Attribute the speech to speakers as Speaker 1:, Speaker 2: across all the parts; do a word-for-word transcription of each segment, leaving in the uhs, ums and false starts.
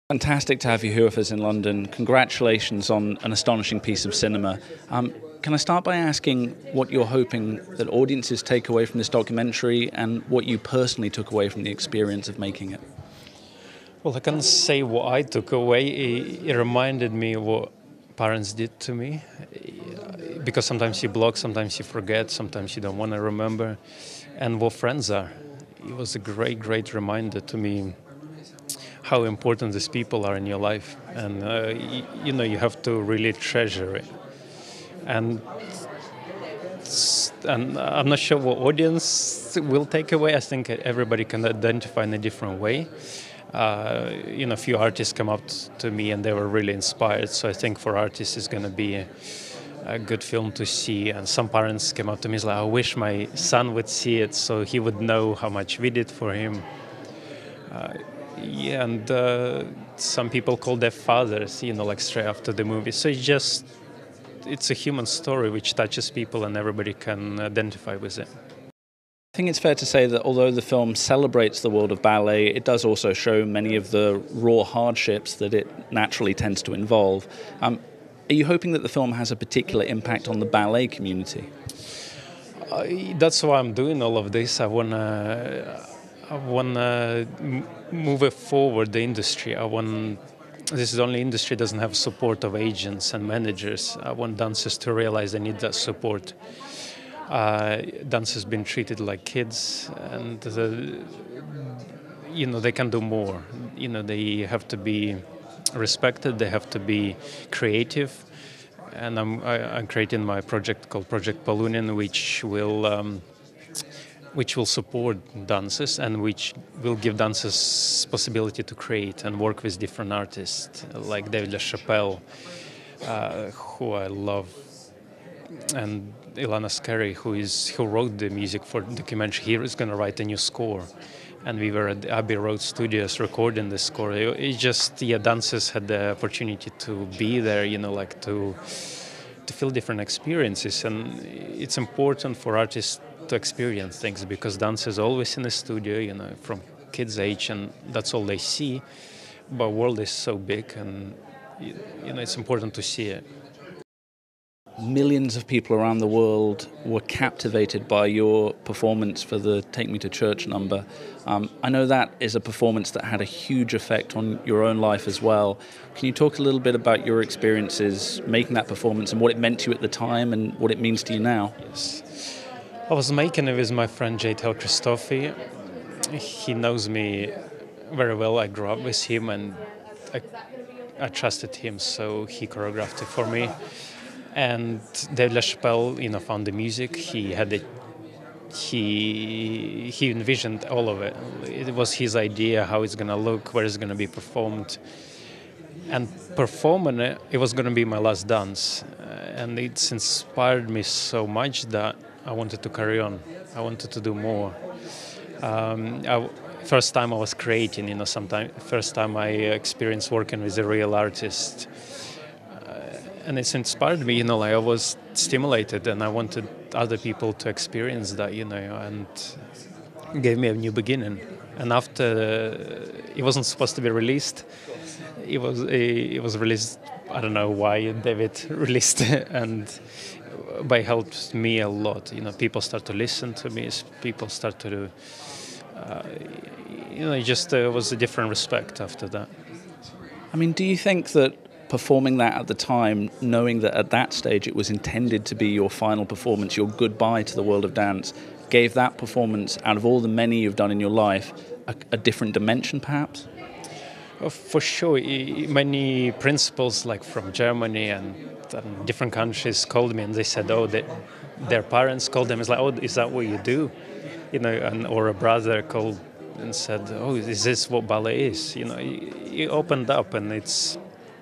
Speaker 1: Fantastic to have you here with us in London. Congratulations on an astonishing piece of cinema. Um, can I start by asking what you're hoping that audiences take away from this documentary and what you personally took away from the experience of making it?
Speaker 2: Well, I can say what I took away. It, it reminded me of what parents did to me, because sometimes you block, sometimes you forget, sometimes you don't want to remember, and what friends are. It was a great, great reminder to me how important these people are in your life, and uh, y- you know you have to really treasure it. And s- and I'm not sure what audience will take away. I think everybody can identify in a different way. Uh, you know, a few artists come up t- to me and they were really inspired. So I think for artists it's going to be a, a good film to see. And some parents came up to me and like, I wish my son would see it so he would know how much we did for him. Uh, yeah, and uh, some people call their fathers, you know, like straight after the movie. So it's just, it's a human story which touches people and everybody can identify with it.
Speaker 1: I think it's fair to say that although the film celebrates the world of ballet, it does also show many of the raw hardships that it naturally tends to involve. Um, are you hoping that the film has a particular impact on the ballet community?
Speaker 2: I, that's why I'm doing all of this. I wanna, I wanna m- move it forward. The industry. I want. This is the only industry that doesn't have support of agents and managers. I want dancers to realize they need that support. Uh, dance has been treated like kids, and the, you know they can do more. You know they have to be respected. They have to be creative. And I'm I, I'm creating my project called Project Palunin, which will um, which will support dancers and which will give dancers possibility to create and work with different artists like David LaChapelle, uh, who I love, and Ilana Skary, who is who wrote the music for the documentary. He is going to write a new score, and we were at the Abbey Road Studios recording the score. It, it just yeah, dancers had the opportunity to be there, you know, like to to feel different experiences, and it's important for artists to experience things because dance is always in the studio, you know, from kids' age, and that's all they see. But world is so big, and you know, it's important to see it.
Speaker 1: Millions of people around the world were captivated by your performance for the Take Me to Church number. Um, I know that is a performance that had a huge effect on your own life as well. Can you talk a little bit about your experiences making that performance and what it meant to you at the time and what it means to you now?
Speaker 2: Yes. I was making it with my friend J T L Christophe. He knows me very well. I grew up with him and I, I trusted him, so he choreographed it for me. And David LaChapelle, you know, found the music. He had it. He he envisioned all of it. It was his idea how it's gonna look, where it's gonna be performed, and performing it. It was gonna be my last dance, uh, and it's inspired me so much that I wanted to carry on. I wanted to do more. Um, I, first time I was creating, you know, sometime first time I experienced working with a real artist. And it's inspired me, you know, like I was stimulated and I wanted other people to experience that, you know, and gave me a new beginning. And after uh, it wasn't supposed to be released, it was it was released. I don't know why David released it, and but it helped me a lot. You know, people start to listen to me. People start to, uh, you know, it just uh, was a different respect after that.
Speaker 1: I mean, do you think that performing that at the time, knowing that at that stage it was intended to be your final performance, your goodbye to the world of dance, gave that performance, out of all the many you've done in your life, a, a different dimension perhaps?
Speaker 2: Oh, for sure, I- many principals like from Germany and um, different countries called me and they said, "Oh, they, their parents called them." It's like, "Oh, is that what you do?" You know, and or a brother called and said, "Oh, is this what ballet is?" You know, it opened up, and it's.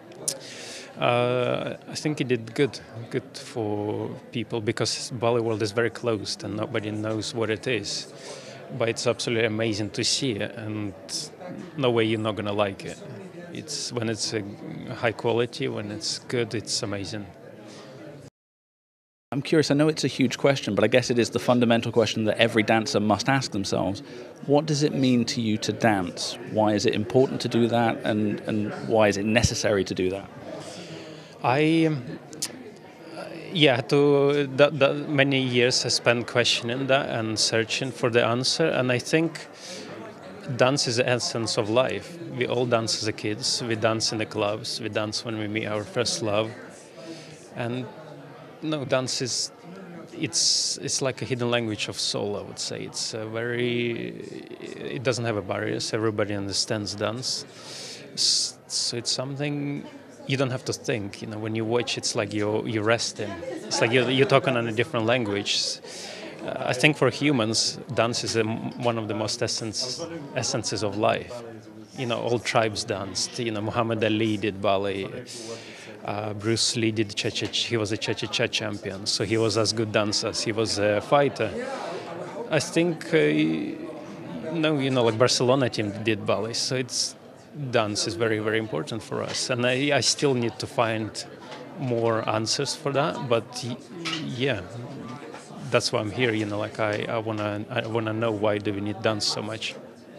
Speaker 2: Uh, I think it did good, good for people because ballet world is very closed and nobody knows what it is. But it's absolutely amazing to see it, and no way you're not gonna like it. It's when it's a high quality, when it's good, it's amazing.
Speaker 1: I'm curious, I know it's a huge question, but I guess it is the fundamental question that every dancer must ask themselves. What does it mean to you to dance? Why is it important to do that, and, and why is it necessary to do that?
Speaker 2: I, um, yeah, to that, that many years I spent questioning that and searching for the answer, and I think dance is the essence of life. We all dance as a kids. We dance in the clubs. We dance when we meet our first love, and no, dance is it's it's like a hidden language of soul. I would say it's a very it doesn't have a barriers. Everybody understands dance, so it's something you don't have to think. You know, when you watch, it's like you you resting. It's like you're, you're talking on a different language. Uh, I think for humans, dance is a, one of the most essence, essences of life. You know, all tribes danced. You know, Muhammad Ali did ballet. Uh, Bruce Lee did cha-cha. He was a cha-cha-cha champion, so he was as good dancer as he was a fighter. I think, uh, no, you know, like Barcelona team did ballet, so it's dance is very, very important for us, and I, I still need to find more answers for that. But yeah, that's why I'm here. You know, like I, I wanna, I wanna know why do we need dance so much.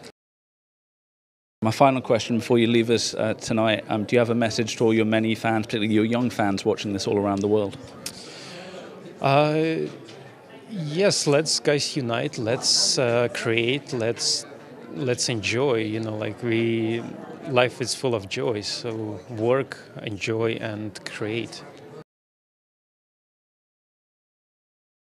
Speaker 1: My final question before you leave us uh, tonight, um, do you have a message to all your many fans, particularly your young fans watching this all around the world?
Speaker 2: Uh, yes, let's guys unite, let's uh, create, let's let's enjoy, you know, like we, life is full of joy, so work, enjoy and create.